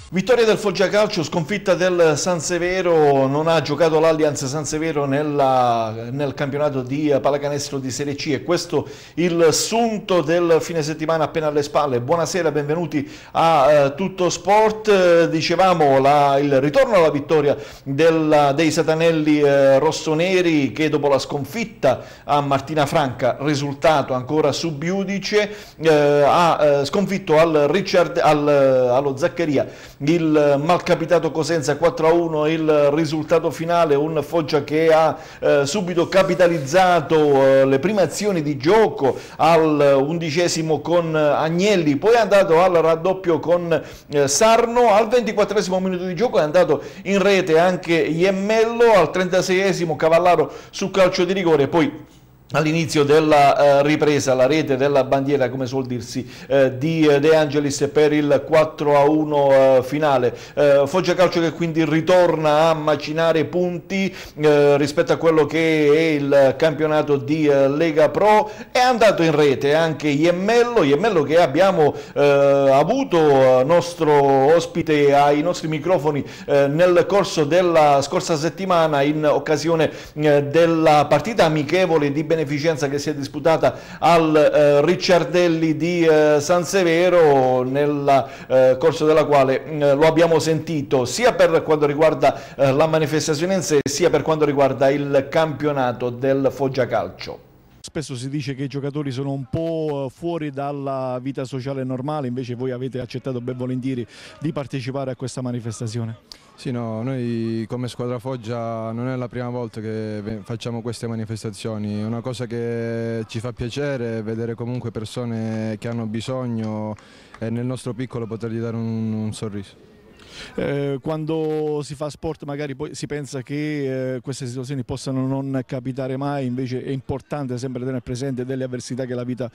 Vittoria del Foggia Calcio, sconfitta del San Severo, non ha giocato l'Allianz San Severo nel campionato di pallacanestro di Serie C e questo il sunto del fine settimana appena alle spalle. Buonasera, benvenuti a Tutto Sport. Dicevamo il ritorno alla vittoria dei satanelli rossoneri che dopo la sconfitta a Martina Franca, risultato ancora sub iudice, ha sconfitto allo Zaccaria il malcapitato Cosenza 4-1, il risultato finale, un Foggia che ha subito capitalizzato le prime azioni di gioco al 11° con Agnelli, poi è andato al raddoppio con Sarno, al 24° minuto di gioco è andato in rete anche Iemmello, al 36° Cavallaro su calcio di rigore, poi all'inizio della ripresa la rete della bandiera, come suol dirsi, di De Angelis per il 4-1 finale. Foggia Calcio che quindi ritorna a macinare punti rispetto a quello che è il campionato di Lega Pro. È andato in rete anche Iemmello che abbiamo avuto nostro ospite ai nostri microfoni nel corso della scorsa settimana in occasione della partita amichevole di beneficenza che si è disputata al Ricciardelli di San Severo, nel corso della quale lo abbiamo sentito sia per quanto riguarda la manifestazione in sé, sia per quanto riguarda il campionato del Foggia Calcio. Spesso si dice che i giocatori sono un po' fuori dalla vita sociale normale, invece voi avete accettato ben volentieri di partecipare a questa manifestazione. Sì, no, noi come squadra Foggia non è la prima volta che facciamo queste manifestazioni, è una cosa che ci fa piacere vedere comunque persone che hanno bisogno e nel nostro piccolo potergli dare un sorriso. Quando si fa sport magari poi si pensa che queste situazioni possano non capitare mai, invece è importante sempre tenere presente delle avversità che la vita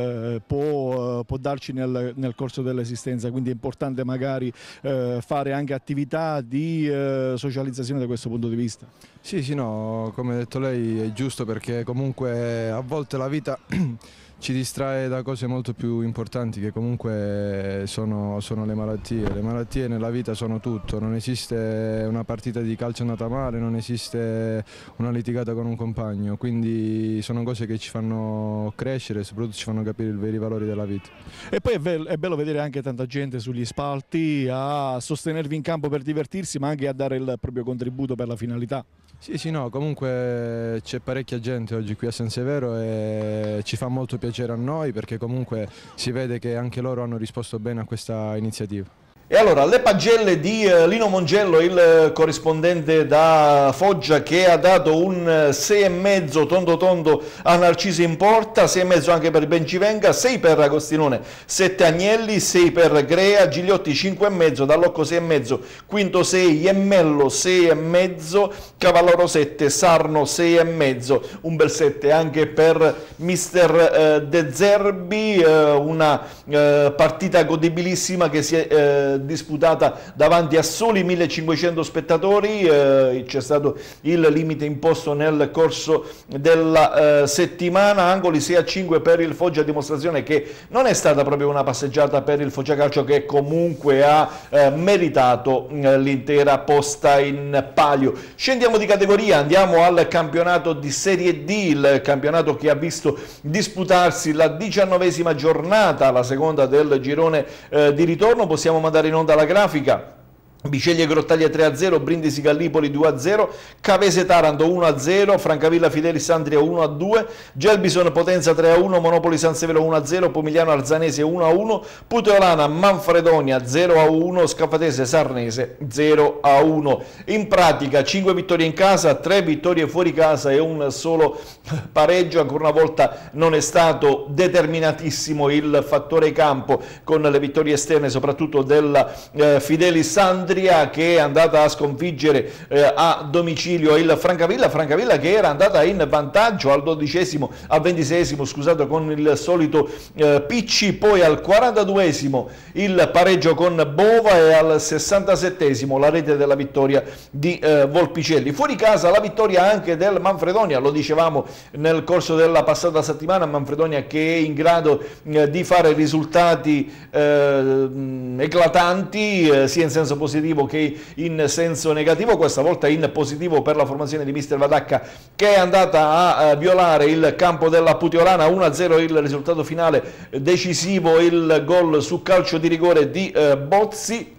può darci nel corso dell'esistenza, quindi è importante magari fare anche attività di socializzazione da questo punto di vista. Sì, no, come ha detto lei è giusto, perché comunque a volte la vita ci distrae da cose molto più importanti che comunque sono le malattie. Le malattie nella vita sono tutto, non esiste una partita di calcio andata male, non esiste una litigata con un compagno, quindi sono cose che ci fanno crescere e soprattutto ci fanno capire i veri valori della vita. E poi è bello vedere anche tanta gente sugli spalti a sostenervi in campo per divertirsi, ma anche a dare il proprio contributo per la finalità. Sì, no, comunque c'è parecchia gente oggi qui a San Severo e ci fa molto piacere a noi, perché comunque si vede che anche loro hanno risposto bene a questa iniziativa. E allora, le pagelle di Lino Mongello, il corrispondente da Foggia, che ha dato un 6,5 tondo a Narcisi in porta, 6,5 anche per Bencivenga, 6 per Agostinone, 7 Agnelli, 6 per Grea, Gigliotti 5,5, Dallocco 6,5, Quinto 6, Iemmello 6,5, Cavallaro 7, Sarno 6,5, un bel 7 anche per mister De Zerbi, una partita godibilissima che si è disputata davanti a soli 1500 spettatori, c'è stato il limite imposto nel corso della settimana, angoli 6-5 per il Foggia, dimostrazione che non è stata proprio una passeggiata per il Foggia Calcio, che comunque ha meritato l'intera posta in palio. Scendiamo di categoria, andiamo al campionato di Serie D, il campionato che ha visto disputarsi la 19ª giornata, la seconda del girone di ritorno. Possiamo mandare in onda la grafica. Biceglie Grottaglia 3-0, Brindisi Gallipoli 2-0, Cavese Taranto 1-0, Francavilla Fidelis Andria 1-2, Gelbison Potenza 3-1, Monopoli San Severo 1-0, Pomigliano Arzanese 1-1, Puteolana Manfredonia 0-1, Scaffatese Sarnese 0-1. In pratica 5 vittorie in casa, 3 vittorie fuori casa e un solo pareggio. Ancora una volta non è stato determinatissimo il fattore campo, con le vittorie esterne soprattutto della Fidelis Andria. Imperia che è andata a sconfiggere a domicilio il Francavilla che era andata in vantaggio al 26esimo, scusate, con il solito Picci, poi al 42esimo il pareggio con Bova e al 67esimo la rete della vittoria di Volpicelli. Fuori casa la vittoria anche del Manfredonia, lo dicevamo nel corso della passata settimana, Manfredonia che è in grado di fare risultati eclatanti sia in senso positivo che in senso negativo, questa volta in positivo per la formazione di mister Vadacca che è andata a violare il campo della Puteolana. 1-0 il risultato finale, decisivo il gol su calcio di rigore di Bozzi,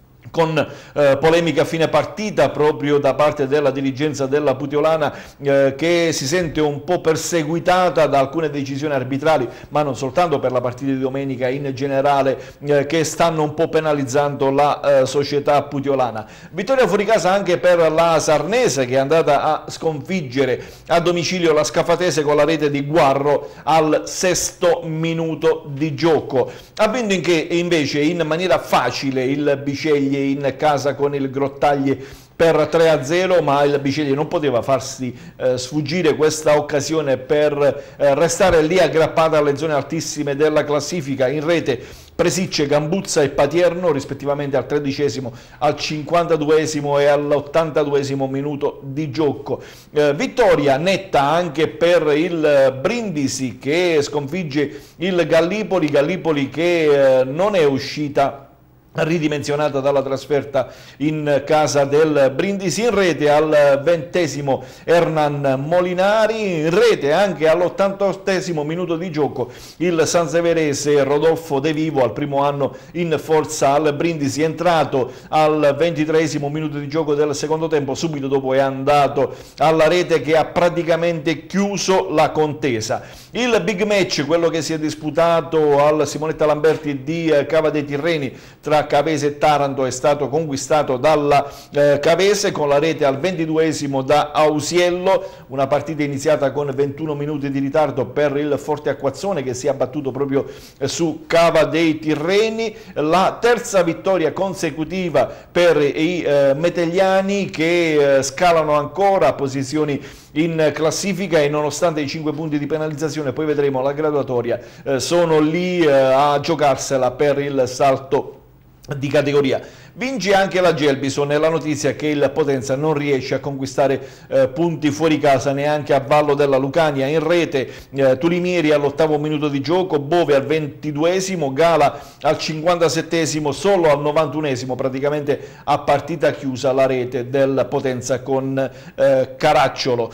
con polemica a fine partita proprio da parte della dirigenza della Puteolana che si sente un po' perseguitata da alcune decisioni arbitrali, ma non soltanto per la partita di domenica, in generale che stanno un po' penalizzando la società puteolana. Vittoria fuori casa anche per la Sarnese che è andata a sconfiggere a domicilio la Scafatese con la rete di Guarro al 6° minuto di gioco. Ha vinto invece in maniera facile il Biceglie in casa con il Grottaglie per 3-0, ma il Biceglie non poteva farsi sfuggire questa occasione per restare lì aggrappata alle zone altissime della classifica. In rete Presicce, Gambuzza e Patierno rispettivamente al 13esimo, al 52esimo e all'82esimo minuto di gioco. Vittoria netta anche per il Brindisi che sconfigge il Gallipoli che non è uscita ridimensionata dalla trasferta in casa del Brindisi. In rete al 20esimo Hernan Molinari, in rete anche all'88esimo minuto di gioco il sanseverese Rodolfo De Vivo, al primo anno in forza al Brindisi, entrato al 23esimo minuto di gioco del secondo tempo, subito dopo è andato alla rete che ha praticamente chiuso la contesa. Il big match, quello che si è disputato al Simonetta Lamberti di Cava dei Tirreni tra Cavese e Taranto, è stato conquistato dalla Cavese con la rete al 22esimo da Ausiello, una partita iniziata con 21 minuti di ritardo per il Forte Acquazzone che si è abbattuto proprio su Cava dei Tirreni. La terza vittoria consecutiva per i metegliani che scalano ancora posizioni in classifica e nonostante i 5 punti di penalizzazione, poi vedremo la graduatoria, sono lì a giocarsela per il salto di categoria. Vince anche la Gelbison nella notizia che il Potenza non riesce a conquistare punti fuori casa neanche a Vallo della Lucania. In rete Tulimieri all'8° minuto di gioco, Bove al 22esimo, Gala al 57esimo, solo al 91esimo praticamente a partita chiusa la rete del Potenza con Caracciolo.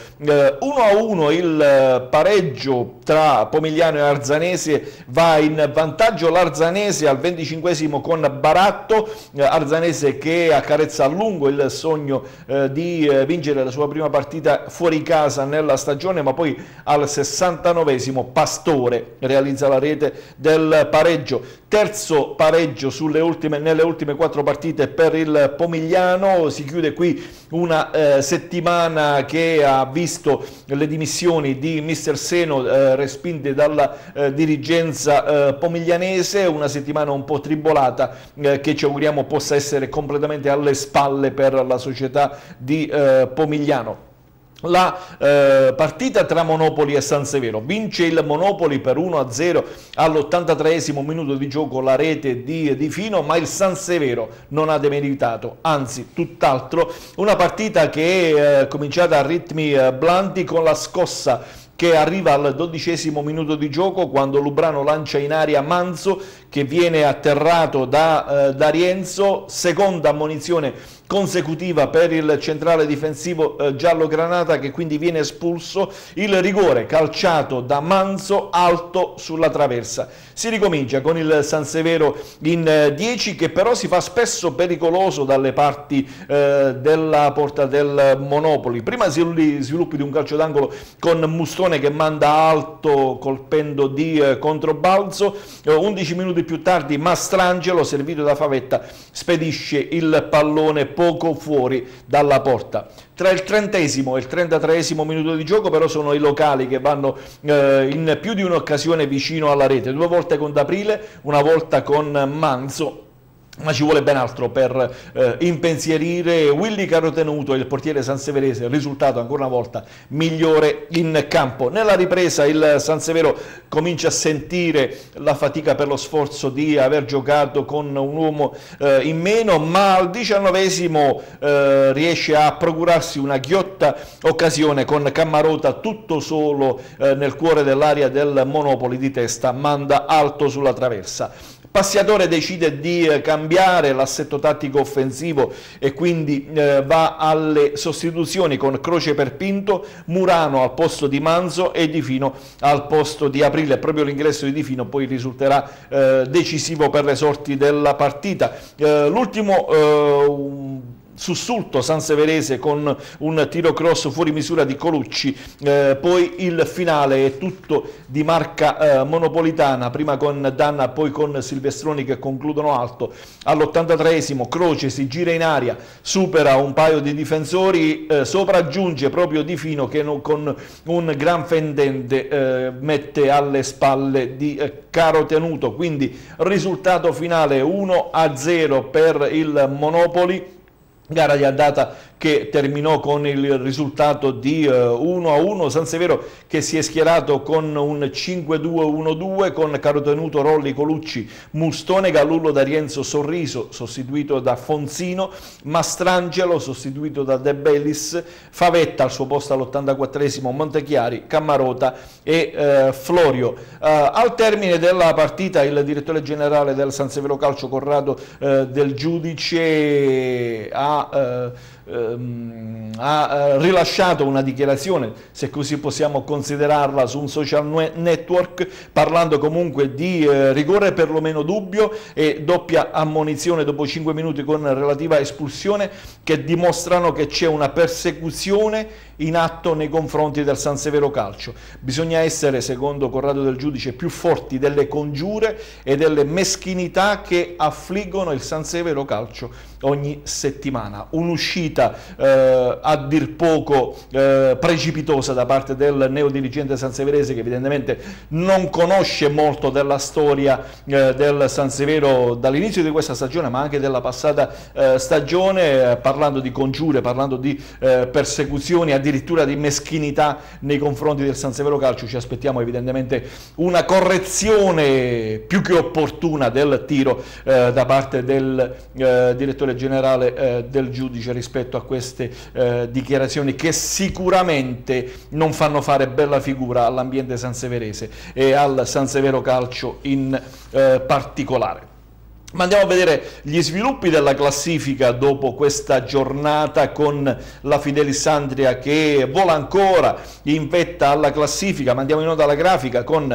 1-1 il pareggio tra Pomigliano e Arzanese, va in vantaggio l'Arzanese al 25esimo con Baratto, Arzanese che accarezza a lungo il sogno di vincere la sua prima partita fuori casa nella stagione, ma poi al 69esimo Pastore realizza la rete del pareggio. Terzo pareggio nelle ultime 4 partite per il Pomigliano. Si chiude qui una settimana che ha visto le dimissioni di mister Seno respinte dalla dirigenza pomiglianese, una settimana un po' tribolata che ci auguriamo possa essere completamente alle spalle per la società di Pomigliano. La partita tra Monopoli e San Severo, vince il Monopoli per 1-0 all'83esimo minuto di gioco la rete di Fino, ma il San Severo non ha demeritato, anzi tutt'altro, una partita che è cominciata a ritmi blandi con la scossa che arriva al 12esimo minuto di gioco quando Lubrano lancia in aria Manzo che viene atterrato da Rienzo, seconda ammonizione consecutiva per il centrale difensivo giallo-granata che quindi viene espulso, il rigore calciato da Manzo alto sulla traversa. Si ricomincia con il San Severo in 10 che però si fa spesso pericoloso dalle parti della porta del Monopoli. Prima sviluppi di un calcio d'angolo con Mustone che manda alto colpendo di controbalzo, 11 minuti più tardi Mastrangelo servito da Favetta spedisce il pallone poco fuori dalla porta. Tra il 30esimo e il 33esimo minuto di gioco però sono i locali che vanno in più di un'occasione vicino alla rete, 2 volte con D'Aprile, una volta con Manzo, ma ci vuole ben altro per impensierire Willy Carotenuto, il portiere sanseverese, il risultato ancora una volta migliore in campo. Nella ripresa il Sansevero comincia a sentire la fatica per lo sforzo di aver giocato con un uomo in meno, ma al 19esimo riesce a procurarsi una ghiotta occasione con Cammarota tutto solo nel cuore dell'area del Monopoli, di testa manda alto sulla traversa. Passiatore decide di cambiare l'assetto tattico offensivo e quindi va alle sostituzioni con Croce per Pinto, Murano al posto di Manzo e Di Fino al posto di Aprile. Proprio l'ingresso di Di Fino poi risulterà decisivo per le sorti della partita. L'ultimo sussulto sanseverese con un tiro cross fuori misura di Colucci, poi il finale è tutto di marca monopolitana, prima con Danna poi con Silvestroni che concludono alto. All'83esimo Croce si gira in aria, supera un paio di difensori, sopraggiunge proprio Di Fino che con un gran fendente mette alle spalle di Carotenuto, quindi risultato finale 1-0 per il Monopoli. Gara di andata che terminò con il risultato di 1-1, Sansevero che si è schierato con un 5-2-1-2 con Carotenuto, Rolli, Colucci, Mustone, Gallullo, D'Arienzo, Sorriso sostituito da Fonzino, Mastrangelo sostituito da De Bellis, Favetta al suo posto all'84esimo, Montechiari, Cammarota e Florio. Al termine della partita il direttore generale del Sansevero Calcio, Corrado Del Giudice, ha rilasciato una dichiarazione, se così possiamo considerarla, su un social network, parlando comunque di rigore perlomeno dubbio e doppia ammonizione dopo 5 minuti con relativa espulsione, che dimostrano che c'è una persecuzione in atto nei confronti del Sansevero Calcio. Bisogna essere, secondo Corrado Del Giudice, più forti delle congiure e delle meschinità che affliggono il Sansevero Calcio ogni settimana. Un'uscita a dir poco precipitosa da parte del neodirigente sanseverese, che evidentemente non conosce molto della storia del Sansevero dall'inizio di questa stagione, ma anche della passata stagione, parlando di congiure, parlando di persecuzioni, addirittura di meschinità nei confronti del Sansevero Calcio. Ci aspettiamo evidentemente una correzione più che opportuna del tiro da parte del direttore generale Del Giudice rispetto a queste dichiarazioni che sicuramente non fanno fare bella figura all'ambiente sanseverese e al Sansevero Calcio in particolare. Ma andiamo a vedere gli sviluppi della classifica dopo questa giornata, con la Fidelis Andria che vola ancora in vetta alla classifica. Ma andiamo in onda alla grafica con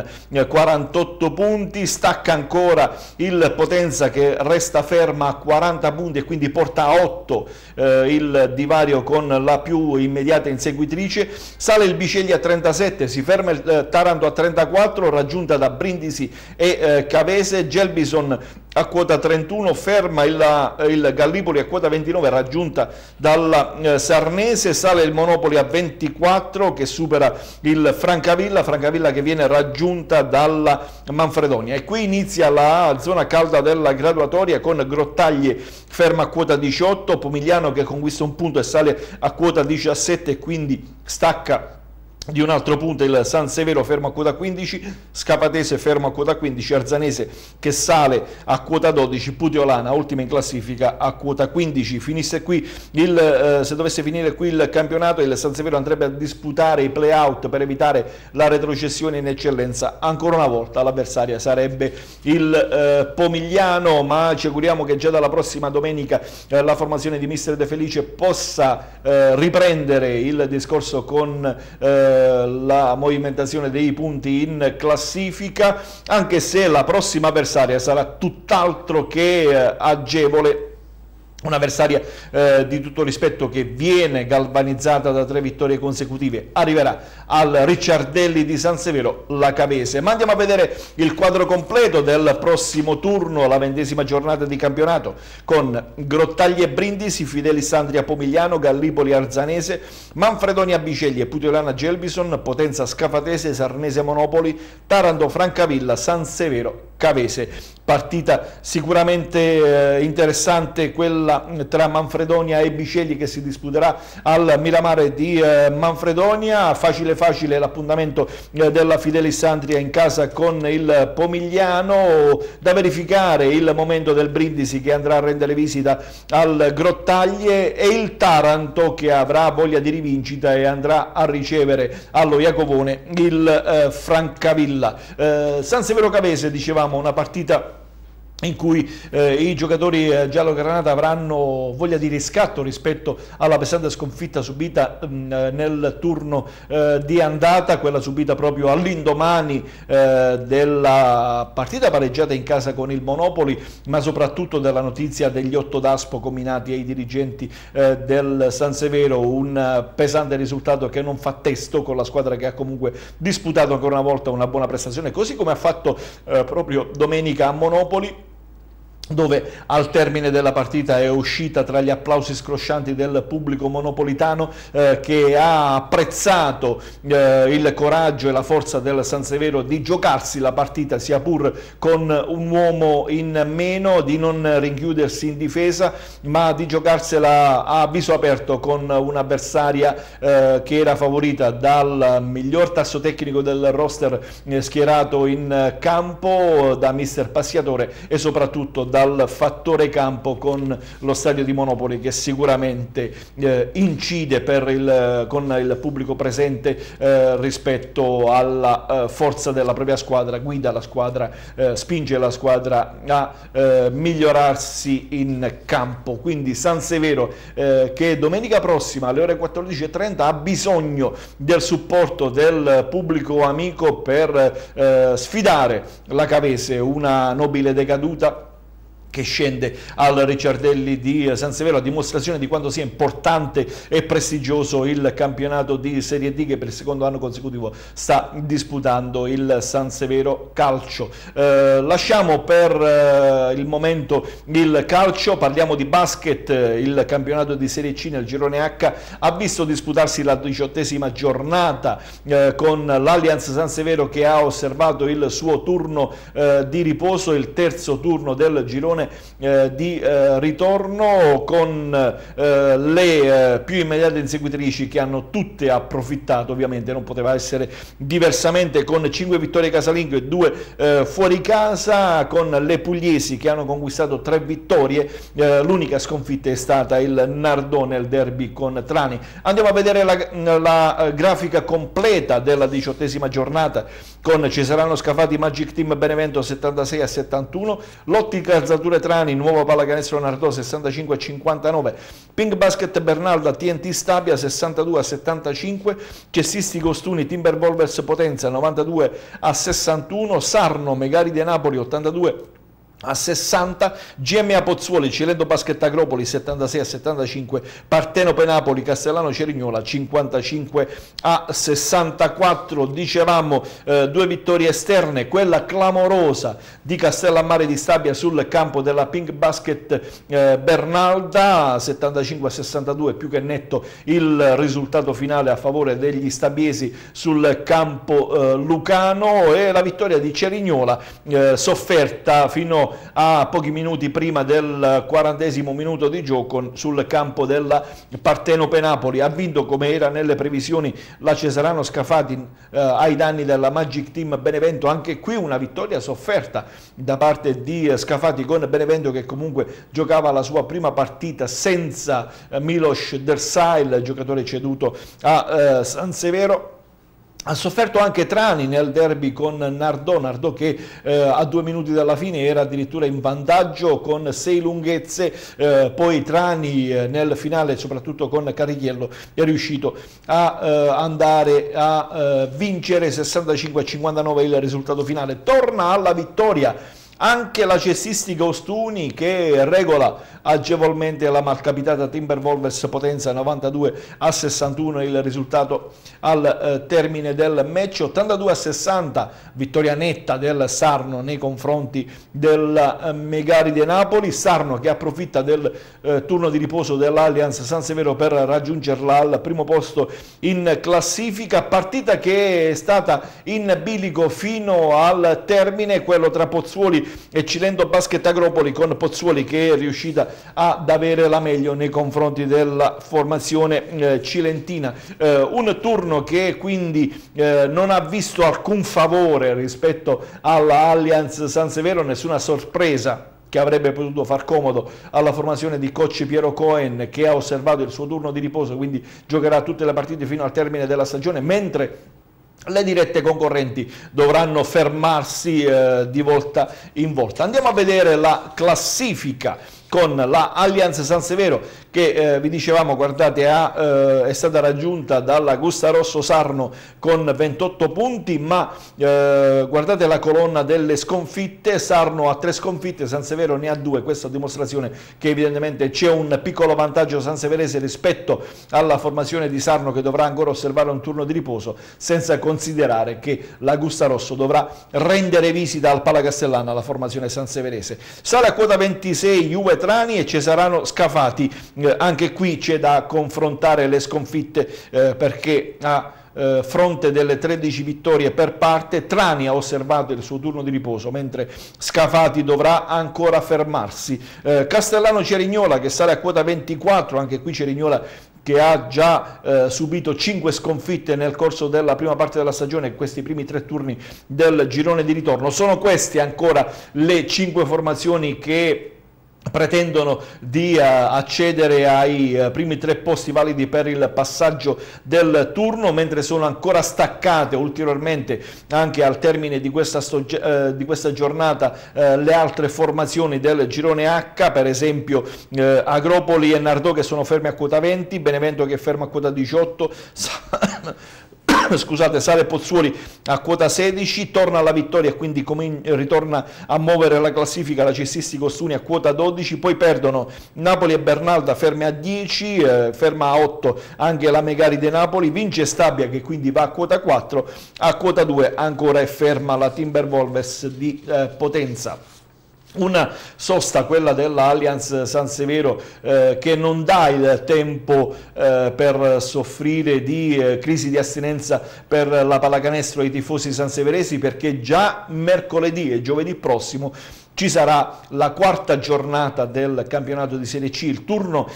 48 punti, stacca ancora il Potenza che resta ferma a 40 punti e quindi porta a 8 il divario con la più immediata inseguitrice. Sale il Biceglie a 37, si ferma il Taranto a 34, raggiunta da Brindisi e Cavese. Gelbison a quota 31, ferma il Gallipoli a quota 29, raggiunta dalla Sarnese. Sale il Monopoli a 24 che supera il Francavilla che viene raggiunta dalla Manfredonia, e qui inizia la zona calda della graduatoria con Grottaglie ferma a quota 18, Pomigliano che conquista un punto e sale a quota 17 e quindi stacca di un altro punto il Sansevero fermo a quota 15, Scapatese fermo a quota 15, Arzanese che sale a quota 12, Puteolana ultima in classifica a quota 15. Finisse qui se dovesse finire qui il campionato, il Sansevero andrebbe a disputare i play-out per evitare la retrocessione in eccellenza. Ancora una volta l'avversaria sarebbe il Pomigliano, ma ci auguriamo che già dalla prossima domenica la formazione di mister De Felice possa riprendere il discorso con la movimentazione dei punti in classifica, anche se la prossima avversaria sarà tutt'altro che agevole. Un'avversaria di tutto rispetto che viene galvanizzata da 3 vittorie consecutive. Arriverà al Ricciardelli di Sansevero la Cavese. Ma andiamo a vedere il quadro completo del prossimo turno, la 20ª giornata di campionato, con Grottaglie Brindisi, Fidelis Andria Pomigliano, Gallipoli Arzanese, Manfredonia Biceglie, Puteolana Gelbison, Potenza Scafatese, Sarnese Monopoli, Taranto Francavilla, Sansevero Cavese. partita sicuramente interessante, quella tra Manfredonia e Biceglie, che si disputerà al Miramare di Manfredonia. Facile l'appuntamento della Fidelis Andria in casa con il Pomigliano. Da verificare il momento del Brindisi, che andrà a rendere visita al Grottaglie, e il Taranto, che avrà voglia di rivincita e andrà a ricevere allo Iacovone il Francavilla. San Severo Cavese, dicevamo, una partita in cui i giocatori giallogranata avranno voglia di riscatto rispetto alla pesante sconfitta subita nel turno di andata, quella subita proprio all'indomani della partita pareggiata in casa con il Monopoli, ma soprattutto della notizia degli 8 d'Aspo combinati ai dirigenti del San Severo. Un pesante risultato che non fa testo con la squadra che ha comunque disputato ancora una volta una buona prestazione, così come ha fatto proprio domenica a Monopoli, dove al termine della partita è uscita tra gli applausi scroscianti del pubblico monopolitano, che ha apprezzato il coraggio e la forza del San Severo di giocarsi la partita, sia pur con un uomo in meno, di non rinchiudersi in difesa, ma di giocarsela a viso aperto con un'avversaria che era favorita dal miglior tasso tecnico del roster schierato in campo, da mister Passiatore, e soprattutto dal fattore campo con lo stadio di Monopoli, che sicuramente incide con il pubblico presente rispetto alla forza della propria squadra, guida la squadra, spinge la squadra a migliorarsi in campo. Quindi San Severo che domenica prossima alle ore 14:30 ha bisogno del supporto del pubblico amico per sfidare la Cavese, una nobile decaduta che scende al Ricciardelli di San Severo, a dimostrazione di quanto sia importante e prestigioso il campionato di Serie D che per il secondo anno consecutivo sta disputando il San Severo Calcio. Lasciamo per il momento il calcio, parliamo di basket. Il campionato di Serie C nel girone H ha visto disputarsi la 18ª giornata con l'Allianz San Severo che ha osservato il suo turno di riposo, il terzo turno del girone di ritorno, con le più immediate inseguitrici che hanno tutte approfittato, ovviamente non poteva essere diversamente, con 5 vittorie casalinghe e 2 fuori casa, con le pugliesi che hanno conquistato 3 vittorie, l'unica sconfitta è stata il Nardò nel derby con Trani. Andiamo a vedere la grafica completa della 18ª giornata, con Cesarano Scafati Magic Team Benevento 76-71, Lotti Calzature Trani Nuova Pallacanestro Nardò 65-59, Pink Basket Bernalda TNT Stabia 62-75, Cestistico Ostuni Timberwolves Potenza 92-61, Sarno Megaride Napoli 82-60, GMA Pozzuoli Cilento Basket Agropoli 76-75, Partenope Napoli Castellano Cerignola 55-64. Dicevamo 2 vittorie esterne, quella clamorosa di Castellammare di Stabia sul campo della Pink Basket Bernalda 75-62, più che netto il risultato finale a favore degli stabiesi sul campo lucano, e la vittoria di Cerignola sofferta fino a pochi minuti prima del 40° minuto di gioco sul campo della Partenope Napoli. Ha vinto, come era nelle previsioni, la Cesarano Scafati ai danni della Magic Team Benevento. Anche qui una vittoria sofferta da parte di Scafati, con Benevento che comunque giocava la sua prima partita senza Milos Dersail, giocatore ceduto a San Severo. Ha sofferto anche Trani nel derby con Nardò che a 2 minuti dalla fine era addirittura in vantaggio con 6 lunghezze, poi Trani nel finale, soprattutto con Carichiello, è riuscito a andare a vincere 65-59 il risultato finale. Torna alla vittoria anche la Cestistica Ostuni, che regola agevolmente la malcapitata Timberwolves Potenza 92-61 il risultato al termine del match. 82-60 vittoria netta del Sarno nei confronti del Megaride Napoli. Sarno che approfitta del turno di riposo dell'Allianz San Severo per raggiungerla al primo posto in classifica. Partita che è stata in bilico fino al termine, quello tra Pozzuoli e Cilento Basket Agropoli, con Pozzuoli che è riuscita ad avere la meglio nei confronti della formazione cilentina. Un turno che quindi non ha visto alcun favore rispetto alla Allianz San Severo, nessuna sorpresa che avrebbe potuto far comodo alla formazione di coach Piero Cohen, che ha osservato il suo turno di riposo, quindi giocherà tutte le partite fino al termine della stagione, mentre le dirette concorrenti dovranno fermarsi di volta in volta. Andiamo a vedere la classifica con la Allianz San Severo che vi dicevamo, guardate, è stata raggiunta dalla Gusta Rosso Sarno con 28 punti, ma guardate la colonna delle sconfitte: Sarno ha 3 sconfitte, San Severo ne ha 2, questa dimostrazione che evidentemente c'è un piccolo vantaggio sanseverese rispetto alla formazione di Sarno, che dovrà ancora osservare un turno di riposo, senza considerare che la Gusta Rosso dovrà rendere visita al Pala Castellana alla formazione sanseverese. Sale a quota 26 Juve Trani e Cesarano Scafati. Anche qui c'è da confrontare le sconfitte perché a fronte delle 13 vittorie per parte, Trani ha osservato il suo turno di riposo, mentre Scafati dovrà ancora fermarsi. Castellano Cerignola che sale a quota 24, anche qui Cerignola che ha già subito 5 sconfitte nel corso della prima parte della stagione, questi primi 3 turni del girone di ritorno. Sono queste ancora le 5 formazioni che pretendono di accedere ai primi 3 posti validi per il passaggio del turno, mentre sono ancora staccate ulteriormente anche al termine di questa giornata le altre formazioni del girone H, per esempio Agropoli e Nardò che sono fermi a quota 20, Benevento che è fermo a quota 18, scusate, sale Pozzuoli a quota 16, torna alla vittoria e quindi ritorna a muovere la classifica la Cestistico Ostuni a quota 12, poi perdono Napoli e Bernalda ferme a 10, ferma a 8 anche la Megaride Napoli, vince Stabia che quindi va a quota 4, a quota 2 ancora è ferma la Timberwolves di Potenza. Una sosta, quella della Allianz San Severo, che non dà il tempo per soffrire di crisi di astinenza per la pallacanestro ai tifosi sanseveresi, perché già mercoledì e giovedì prossimo ci sarà la 4ª giornata del campionato di Serie C, il turno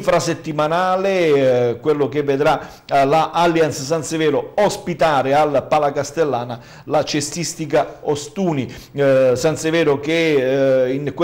infrasettimanale, quello che vedrà la Allianz San Severo ospitare al Pala Castellana la Cestistica Ostuni. San Severo che nel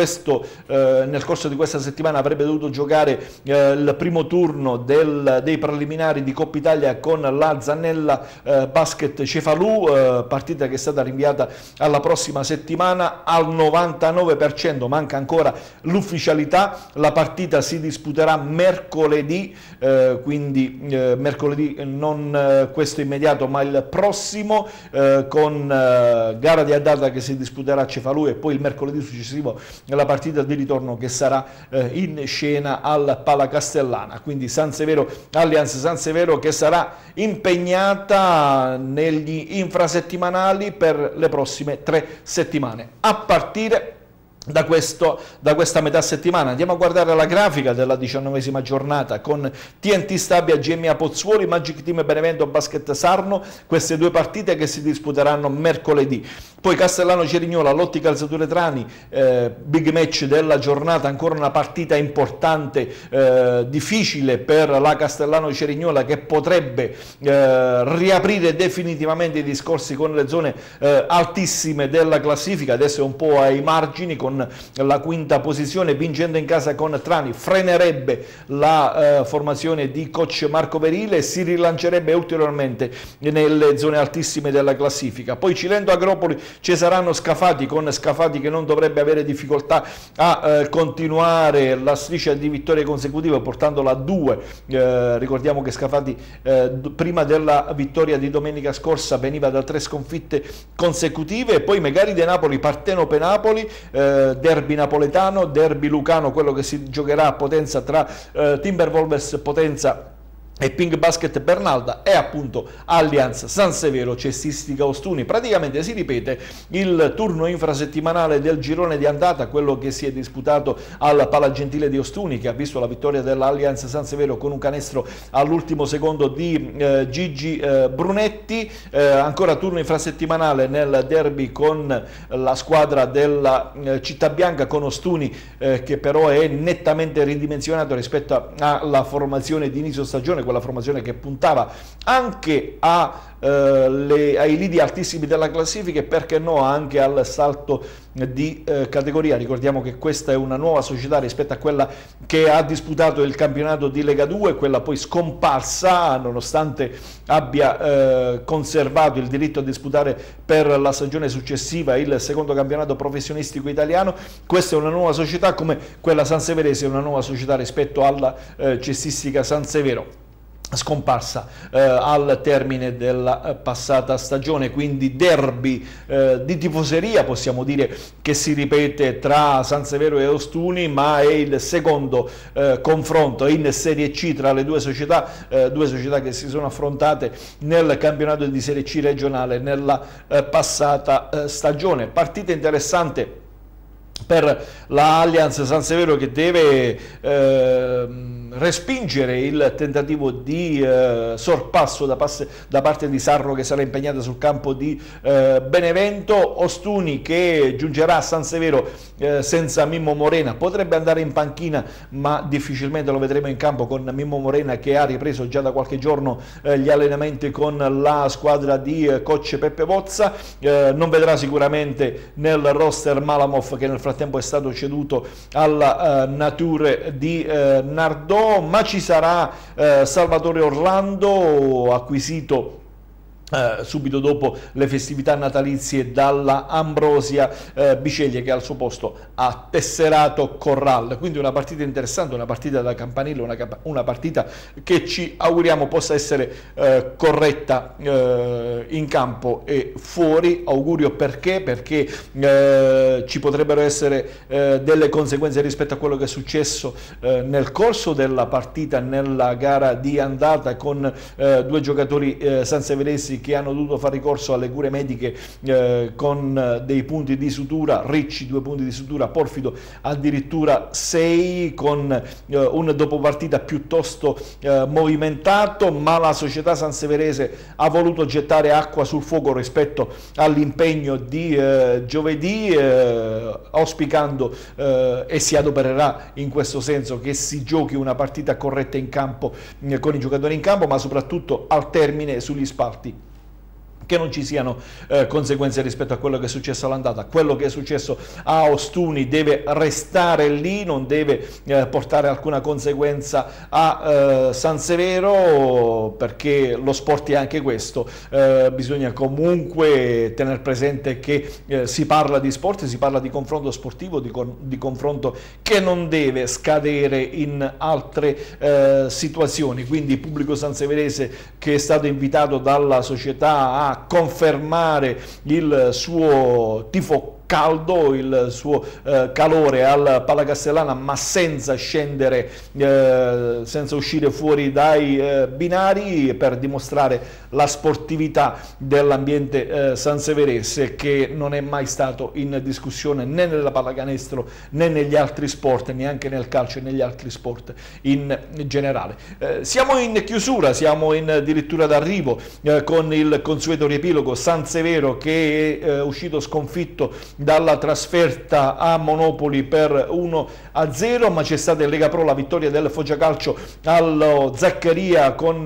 corso di questa settimana avrebbe dovuto giocare il primo turno dei preliminari di Coppa Italia con la Zannella Basket Cefalù, partita che è stata rinviata alla prossima settimana al 99%, manca ancora l'ufficialità. La partita si disputerà mercoledì, quindi mercoledì non questo immediato ma il prossimo, con gara di andata che si disputerà a Cefalù e poi il mercoledì successivo la partita di ritorno che sarà in scena al Pala Castellana. Quindi Allianz San Severo che sarà impegnata negli infrasettimanali per le prossime 3 settimane. A partire da questa metà settimana andiamo a guardare la grafica della 19ª giornata con TNT Stabia GMA Pozzuoli, Magic Team Benevento Basket Sarno, queste 2 partite che si disputeranno mercoledì. Poi Castellano Cerignola, Lotti Calzature Trani, big match della giornata, ancora una partita importante, difficile per la Castellano Cerignola che potrebbe riaprire definitivamente i discorsi con le zone altissime della classifica, adesso è un po' ai margini con la 5ª posizione, vincendo in casa con Trani frenerebbe la formazione di coach Marco Verile e si rilancerebbe ulteriormente nelle zone altissime della classifica. Poi Cilento Agropoli, Cesarano Scafati, con Scafati che non dovrebbe avere difficoltà a continuare la striscia di vittorie consecutive portandola a 2. Ricordiamo che Scafati prima della vittoria di domenica scorsa veniva da 3 sconfitte consecutive. E poi Megaride Napoli, Partenope Napoli, derby napoletano, derby lucano, quello che si giocherà a Potenza tra Timberwolves Potenza e Pink Basket Bernalda e appunto Allianz San Severo Cestistica Ostuni. Praticamente si ripete il turno infrasettimanale del girone di andata, quello che si è disputato al Palagentile di Ostuni, che ha visto la vittoria dell'Allianz San Severo con un canestro all'ultimo secondo di Gigi Brunetti. Ancora turno infrasettimanale nel derby con la squadra della Città Bianca, con Ostuni che però è nettamente ridimensionato rispetto alla formazione di inizio stagione, quella formazione che puntava anche ai lidi altissimi della classifica e perché no anche al salto di categoria. Ricordiamo che questa è una nuova società rispetto a quella che ha disputato il campionato di Lega 2, quella poi scomparsa nonostante abbia conservato il diritto a disputare per la stagione successiva il secondo campionato professionistico italiano. Questa è una nuova società, come quella sanseverese è una nuova società rispetto alla Cestistica San Severo, scomparsa al termine della passata stagione. Quindi derby di tifoseria, possiamo dire, che si ripete tra San Severo e Ostuni, ma è il secondo confronto in Serie C tra le due società che si sono affrontate nel campionato di Serie C regionale nella passata stagione. Partita interessante per la Allianz San Severo, che deve respingere il tentativo di sorpasso da parte di Sarro, che sarà impegnata sul campo di Benevento. Ostuni che giungerà a San Severo senza Mimmo Morena, potrebbe andare in panchina ma difficilmente lo vedremo in campo con Mimmo Morena, che ha ripreso già da qualche giorno gli allenamenti con la squadra di coach Peppe Bozza. Non vedrà sicuramente nel roster Malamov, che nel frattempo è stato ceduto alla Nature di Nardò, ma ci sarà Salvatore Orlando, acquisito subito dopo le festività natalizie dalla Ambrosia Biceglie, che al suo posto ha tesserato Corral. Quindi una partita interessante, una partita da campanile, una partita che ci auguriamo possa essere corretta in campo e fuori. Augurio perché ci potrebbero essere delle conseguenze rispetto a quello che è successo nel corso della partita nella gara di andata, con due giocatori sanseveresi che hanno dovuto fare ricorso alle cure mediche con dei punti di sutura. Ricci 2 punti di sutura, Porfido addirittura 6, con un dopopartita piuttosto movimentato, ma la società sanseverese ha voluto gettare acqua sul fuoco rispetto all'impegno di giovedì, auspicando e si adopererà in questo senso che si giochi una partita corretta in campo, con i giocatori in campo, ma soprattutto al termine sugli spalti che non ci siano conseguenze rispetto a quello che è successo all'andata. Quello che è successo a Ostuni deve restare lì, non deve portare alcuna conseguenza a San Severo, perché lo sport è anche questo. Bisogna comunque tenere presente che si parla di sport, si parla di confronto sportivo, di confronto che non deve scadere in altre situazioni. Quindi il pubblico sanseverese, che è stato invitato dalla società a confermare il suo tifo caldo, il suo calore al Pala Castellana, ma senza scendere, senza uscire fuori dai binari, per dimostrare la sportività dell'ambiente sanseverese, che non è mai stato in discussione né nella pallacanestro né negli altri sport, neanche nel calcio e negli altri sport in generale. Siamo in chiusura, siamo addirittura d'arrivo, con il consueto riepilogo. San Severo che è uscito sconfitto dalla trasferta a Monopoli per 1-0, ma c'è stata in Lega Pro la vittoria del Foggia Calcio allo Zaccaria con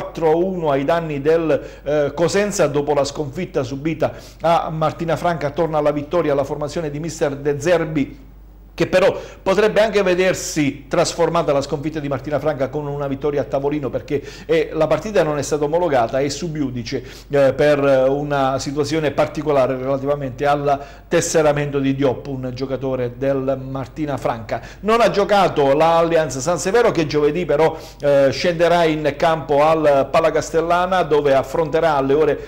4-1 ai danni del Cosenza. Dopo la sconfitta subita a Martina Franca torna alla vittoria la formazione di mister De Zerbi, che però potrebbe anche vedersi trasformata la sconfitta di Martina Franca con una vittoria a tavolino, perché la partita non è stata omologata, è sub iudice per una situazione particolare relativamente al tesseramento di Diop, un giocatore del Martina Franca. Non ha giocato la Allianz San Severo, che giovedì però scenderà in campo al Pala Castellana, dove affronterà alle ore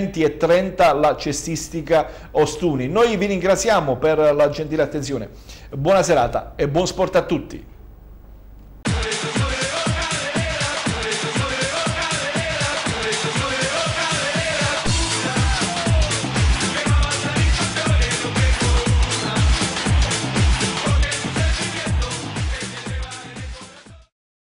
20:30 la Cestistica Ostuni. Noi vi ringraziamo per la gentile attenzione. Buona serata e buon sport a tutti.